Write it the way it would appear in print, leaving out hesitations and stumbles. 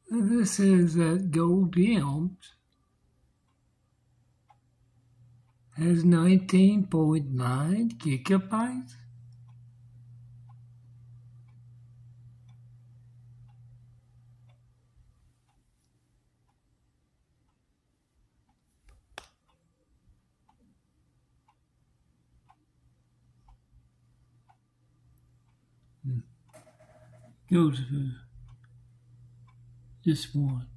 This is that Gold Imps has 19.9 gigabytes. Go to this one.